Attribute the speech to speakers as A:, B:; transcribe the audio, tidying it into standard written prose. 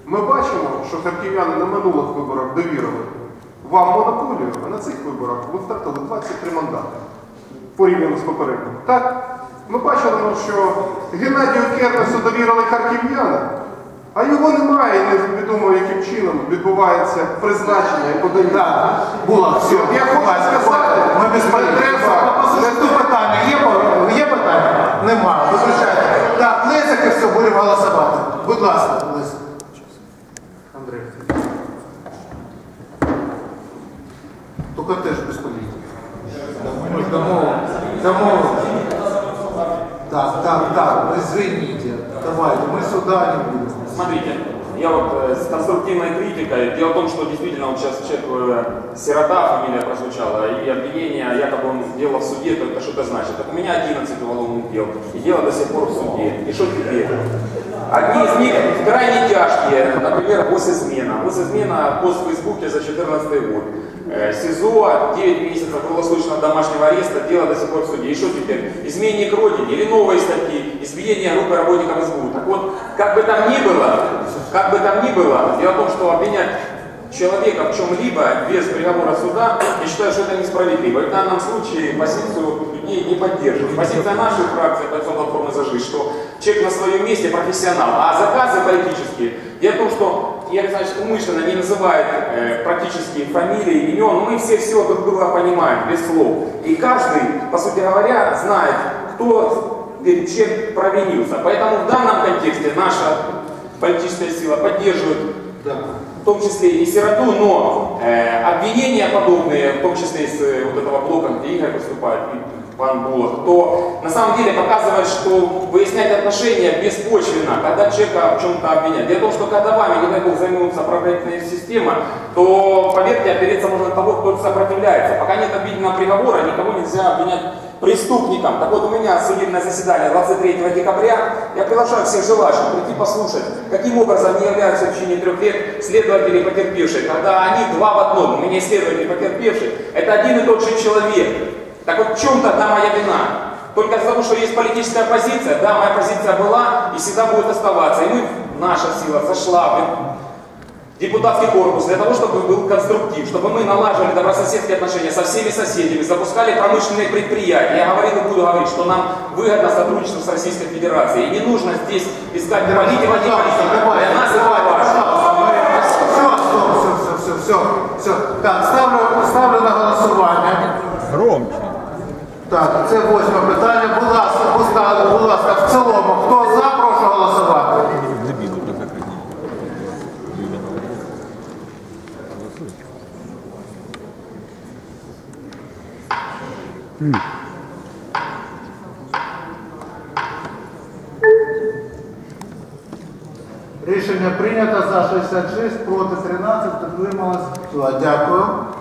A: Ми бачимо, що харків'яни на минулих виборах довірили вам монополію, а на цих виборах ви втратили 23 мандати порівняно з попереднім. Так? Ми бачили, що Геннадію Кернесу довірили харків'яни, а його немає, і невідомо яким чином відбувається призначення і подання.
B: Було все.
A: Я хочу сказати,
B: ми без треба. Питання. Є питання? Немає. Виключайте. Так, Лесик і все, будемо голосувати. Будь ласка, Лесик. Андрій. Тільки теж без політики. Домовились. Так, извините. Давайте, мы сюда не будем.
C: Смотрите, я вот с конструктивной критикой. Дело в том, что действительно вот сейчас человек сирота, фамилия прозвучала, и обвинение, якобы он делал в суде, то это что-то значит. Так у меня 11 уголовных дел, и дело до сих пор в суде. И что теперь? Одни из них крайне тяжкие, например, госизмена. Госизмена, пост в Фейсбуке за 2014 год. СИЗО, 9 месяцев круглосуточного домашнего ареста, дело до сих пор в суде. И что теперь? Изменник Родине или новые статьи, избиение группы работников СБУ. Так вот, как бы там ни было, дело в том, что обвинять человека в чем-либо без приговора суда, я считаю, что это несправедливо. И в данном случае позицию людей не поддерживает. Позиция нашей фракции, платформы «За жизнь», что человек на своем месте профессионал, а заказы политические. Дело в том, что я, значит, умышленно не называю практически фамилии, имен, но мы все друг друга понимаем, без слов. И каждый, по сути говоря, знает, кто перед чем провинился. Поэтому в данном контексте наша политическая сила поддерживает, в том числе и сироту, но обвинения подобные, в том числе из вот этого блока, где Игорь выступает, пан Булах, то на самом деле показывает, что выяснять отношения беспочвенно, когда человека в чем-то обвинять. Дело в том, что когда вами, не дай бог, займутся правоохранительная система, то, поверьте, опереться можно на того, кто сопротивляется. Пока нет обвинительного приговора, никого нельзя обвинять преступником. Так вот, у меня судебное заседание 23 декабря. Я приглашаю всех желающих прийти послушать, каким образом не являются в течение 3 лет следователи потерпевшие. Когда они два в одном. У меня следователь потерпевший. Это один и тот же человек. Так вот, в чем тогда моя вина? Только из-за того, что есть политическая позиция. Да, моя позиция была и всегда будет оставаться. И наша сила зашла в депутатский корпус для того, чтобы был конструктив, чтобы мы налаживали добрососедские отношения со всеми соседями, запускали промышленные предприятия. Я говорил и буду говорить, что нам выгодно сотрудничество с Российской Федерацией. И не нужно здесь искать политику, не политику. Для нас это важно.
B: Все. Так, ставлю на голосування.
D: Громче.
B: Так, це 8 питання. Будь ласка, в цілому. Хто за, прошу голосувати. Рішення прийнято за 66, проти 13, утрималось. Дякую.